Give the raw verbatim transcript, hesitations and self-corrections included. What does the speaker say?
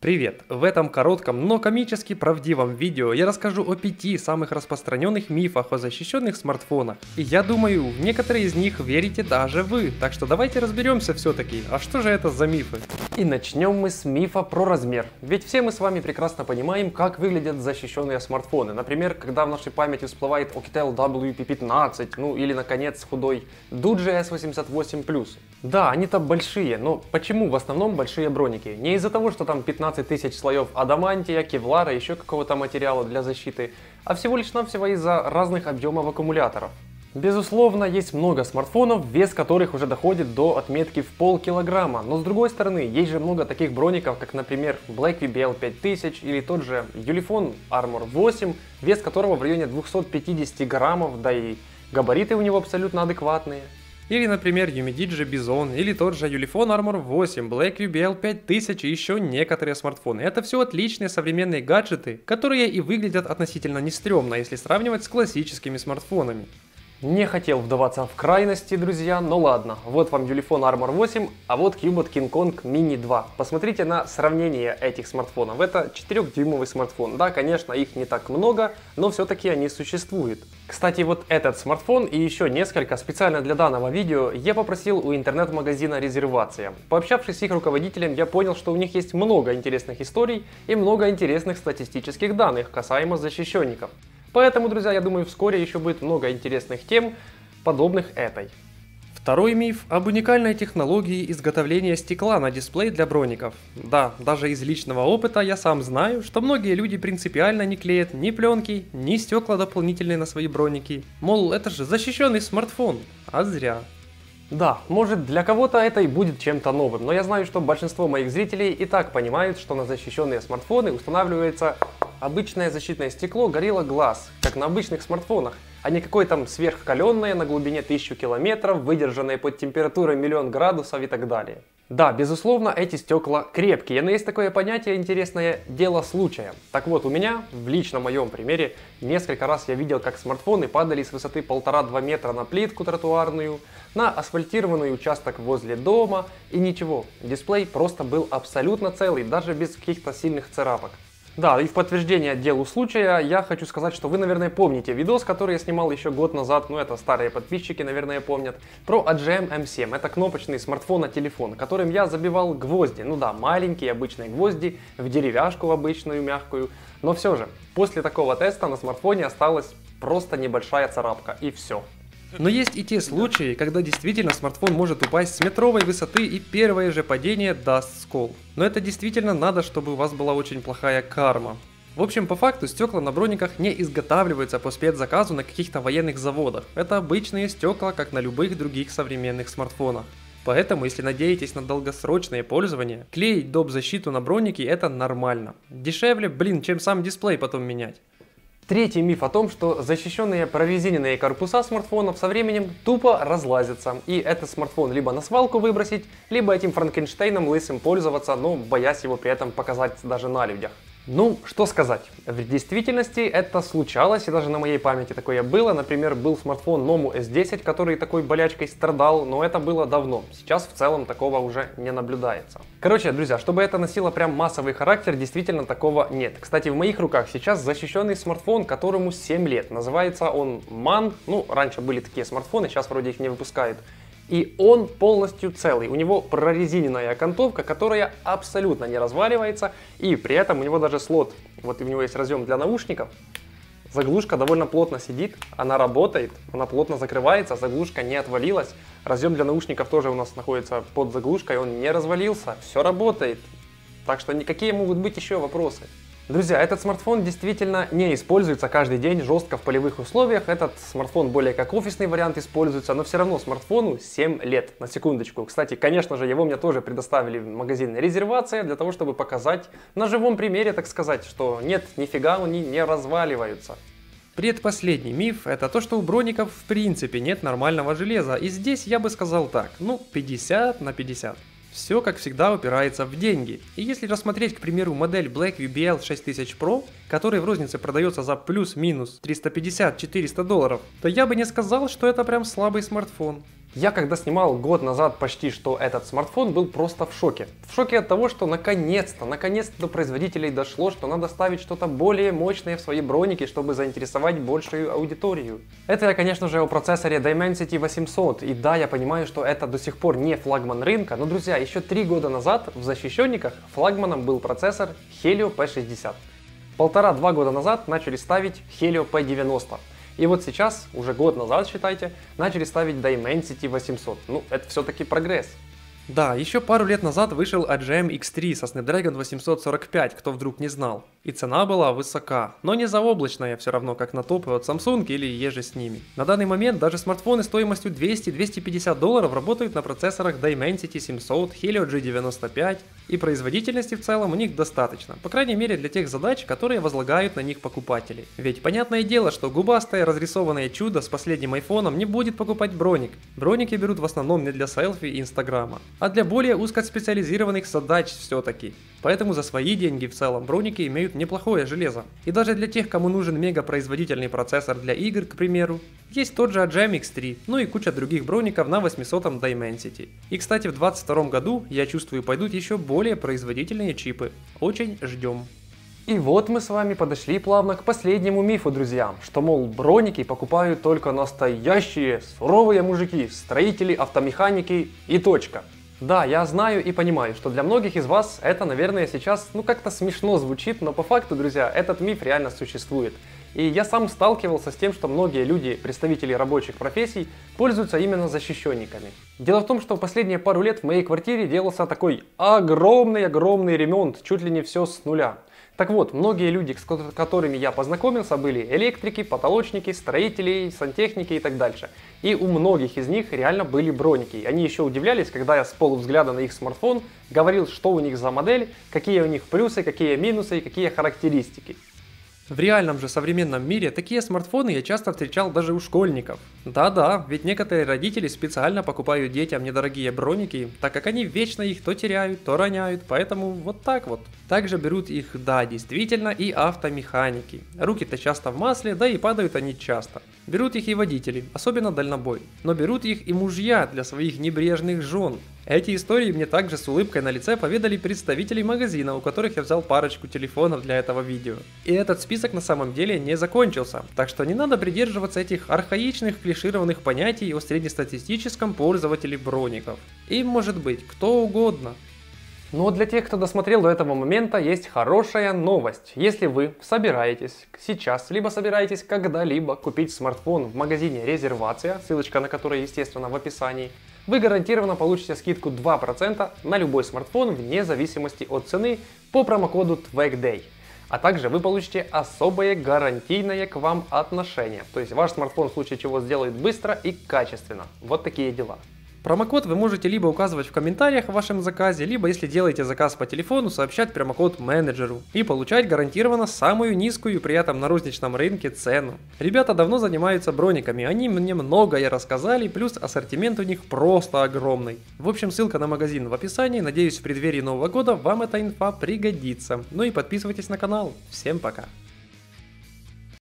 Привет! В этом коротком, но комически правдивом видео я расскажу о пяти самых распространенных мифах о защищенных смартфонах. И я думаю, в некоторые из них верите даже вы, так что давайте разберемся все-таки, а что же это за мифы? И начнем мы с мифа про размер. Ведь все мы с вами прекрасно понимаем, как выглядят защищенные смартфоны. Например, когда в нашей памяти всплывает Oukitel дабл ю пи пятнадцать, ну или наконец худой Doogee эс восемьдесят восемь плюс. Да, они-то большие, но почему в основном большие броники? Не из-за того, что там пятнадцать тысяч слоев адамантия, кевлара, еще какого-то материала для защиты, а всего лишь навсего из-за разных объемов аккумуляторов. Безусловно, есть много смартфонов, вес которых уже доходит до отметки в полкилограмма, но с другой стороны, есть же много таких броников, как, например, BlackVBL пять тысяч или тот же Ulefone Armor восемь, вес которого в районе двухсот пятидесяти граммов, да и габариты у него абсолютно адекватные. Или, например, Umidigi Bison, или тот же Ulefone Armor восемь, BlackVBL пять тысяч и еще некоторые смартфоны. Это все отличные современные гаджеты, которые и выглядят относительно не стрёмно, если сравнивать с классическими смартфонами. Не хотел вдаваться в крайности, друзья, но ладно. Вот вам Ulefone Armor восемь, а вот Cubot King Kong Mini два. Посмотрите на сравнение этих смартфонов. Это четырёхдюймовый смартфон. Да, конечно, их не так много, но все-таки они существуют. Кстати, вот этот смартфон и еще несколько специально для данного видео я попросил у интернет-магазина «Резервация». Пообщавшись с их руководителем, я понял, что у них есть много интересных историй и много интересных статистических данных касаемо защищенников. Поэтому, друзья, я думаю, вскоре еще будет много интересных тем, подобных этой. Второй миф об уникальной технологии изготовления стекла на дисплей для броников. Да, даже из личного опыта я сам знаю, что многие люди принципиально не клеят ни пленки, ни стекла дополнительные на свои броники. Мол, это же защищенный смартфон, а зря. Да, может для кого-то это и будет чем-то новым, но я знаю, что большинство моих зрителей и так понимают, что на защищенные смартфоны устанавливается обычное защитное стекло Gorilla Glass, как на обычных смартфонах, а не какое там сверхкаленное на глубине тысячи километров, выдержанное под температурой миллион градусов и так далее. Да, безусловно, эти стекла крепкие, но есть такое понятие интересное – дело случая. Так вот, у меня, в личном моем примере, несколько раз я видел, как смартфоны падали с высоты полтора-два метра на плитку тротуарную, на асфальтированный участок возле дома, и ничего, дисплей просто был абсолютно целый, даже без каких-то сильных царапок. Да, и в подтверждение делу случая я хочу сказать, что вы, наверное, помните видос, который я снимал еще год назад, ну это старые подписчики, наверное, помнят, про а джи эм эм семь. Это кнопочный смартфон на телефон, которым я забивал гвозди. Ну да, маленькие обычные гвозди в деревяшку обычную, мягкую. Но все же, после такого теста на смартфоне осталась просто небольшая царапка, и все. Но есть и те случаи, когда действительно смартфон может упасть с метровой высоты и первое же падение даст скол. Но это действительно надо, чтобы у вас была очень плохая карма. В общем, по факту стекла на брониках не изготавливаются по спецзаказу на каких-то военных заводах. Это обычные стекла, как на любых других современных смартфонах. Поэтому, если надеетесь на долгосрочное пользование, клеить доп. Защиту на броники это нормально. Дешевле, блин, чем сам дисплей потом менять. Третий миф о том, что защищенные прорезиненные корпуса смартфонов со временем тупо разлазятся, и этот смартфон либо на свалку выбросить, либо этим Франкенштейном лысым пользоваться, но боясь его при этом показать даже на людях. Ну, что сказать, в действительности это случалось, и даже на моей памяти такое было. Например, был смартфон Nomu эс десять, который такой болячкой страдал, но это было давно. Сейчас в целом такого уже не наблюдается. Короче, друзья, чтобы это носило прям массовый характер, действительно такого нет. Кстати, в моих руках сейчас защищенный смартфон, которому семь лет. Называется он ман, ну, раньше были такие смартфоны, сейчас вроде их не выпускают. И он полностью целый, у него прорезиненная окантовка, которая абсолютно не разваливается, и при этом у него даже слот, вот у него есть разъем для наушников, заглушка довольно плотно сидит, она работает, она плотно закрывается, заглушка не отвалилась, разъем для наушников тоже у нас находится под заглушкой, он не развалился, все работает, так что никакие могут быть еще вопросы. Друзья, этот смартфон действительно не используется каждый день жестко в полевых условиях. Этот смартфон более как офисный вариант используется, но все равно смартфону семь лет, на секундочку. Кстати, конечно же, его мне тоже предоставили в магазине «Резервация» для того, чтобы показать на живом примере, так сказать, что нет, нифига они не разваливаются. Предпоследний миф – это то, что у броников в принципе нет нормального железа, и здесь я бы сказал так, ну пятьдесят на пятьдесят. Все, как всегда, упирается в деньги. И если рассмотреть, к примеру, модель BlackVBL шесть тысяч про, который в рознице продается за плюс-минус триста пятьдесят - четыреста долларов, то я бы не сказал, что это прям слабый смартфон. Я когда снимал год назад почти что этот смартфон, был просто в шоке. В шоке от того, что наконец-то, наконец-то до производителей дошло, что надо ставить что-то более мощное в свои броники, чтобы заинтересовать большую аудиторию. Это я, конечно же, о процессоре Dimensity восемьсот. И да, я понимаю, что это до сих пор не флагман рынка, но, друзья, еще три года назад в защищенниках флагманом был процессор Helio пи шестьдесят. Полтора-два года назад начали ставить Helio пи девяносто. И вот сейчас, уже год назад, считайте, начали ставить Dimensity восемьсот. Ну, это все-таки прогресс. Да, еще пару лет назад вышел эй джи эм икс три со Snapdragon восемьсот сорок пять, кто вдруг не знал. И цена была высока, но не заоблачная, все равно как на топы от Samsung или еже с ними. На данный момент даже смартфоны стоимостью двести-двести пятьдесят долларов работают на процессорах Dimensity семьсот, Helio джи девяносто пять, и производительности в целом у них достаточно, по крайней мере для тех задач, которые возлагают на них покупатели. Ведь понятное дело, что губастое разрисованное чудо с последним айфоном не будет покупать броник. Броники берут в основном не для селфи и инстаграма, а для более узкоспециализированных задач все-таки. Поэтому за свои деньги в целом броники имеют неплохое железо. И даже для тех, кому нужен мегапроизводительный процессор для игр, к примеру, есть тот же эй джи эм икс три, ну и куча других броников на восьмисотом Dimensity. И кстати, в две тысячи двадцать втором году, я чувствую, пойдут еще более производительные чипы. Очень ждем. И вот мы с вами подошли плавно к последнему мифу, друзья, что, мол, броники покупают только настоящие суровые мужики, строители, автомеханики и точка. Да, я знаю и понимаю, что для многих из вас это, наверное, сейчас ну как-то смешно звучит, но по факту, друзья, этот миф реально существует. И я сам сталкивался с тем, что многие люди, представители рабочих профессий, пользуются именно защищенниками. Дело в том, что в последние пару лет в моей квартире делался такой огромный-огромный ремонт, чуть ли не все с нуля. Так вот, многие люди, с которыми я познакомился, были электрики, потолочники, строители, сантехники и так дальше. И у многих из них реально были броники. Они еще удивлялись, когда я с полувзгляда на их смартфон говорил, что у них за модель, какие у них плюсы, какие минусы и какие характеристики. В реальном же современном мире такие смартфоны я часто встречал даже у школьников. Да-да, ведь некоторые родители специально покупают детям недорогие броники, так как они вечно их то теряют, то роняют, поэтому вот так вот. Также берут их, да, действительно, и автомеханики. Руки-то часто в масле, да и падают они часто. Берут их и водители, особенно дальнобой. Но берут их и мужья для своих небрежных жен. Эти истории мне также с улыбкой на лице поведали представители магазина, у которых я взял парочку телефонов для этого видео. И этот список на самом деле не закончился, так что не надо придерживаться этих архаичных клишированных понятий о среднестатистическом пользователе броников. Им может быть кто угодно. Но для тех, кто досмотрел до этого момента, есть хорошая новость. Если вы собираетесь сейчас, либо собираетесь когда-либо купить смартфон в магазине «Резервация», ссылочка на который, естественно, в описании, вы гарантированно получите скидку два процента на любой смартфон вне зависимости от цены по промокоду твэгдэй. А также вы получите особое гарантийное к вам отношение. То есть ваш смартфон в случае чего сделает быстро и качественно. Вот такие дела. Промокод вы можете либо указывать в комментариях в вашем заказе, либо если делаете заказ по телефону, сообщать промокод менеджеру и получать гарантированно самую низкую при этом на розничном рынке цену. Ребята давно занимаются брониками, они мне многое рассказали, плюс ассортимент у них просто огромный. В общем, ссылка на магазин в описании, надеюсь в преддверии Нового года вам эта инфа пригодится. Ну и подписывайтесь на канал. Всем пока!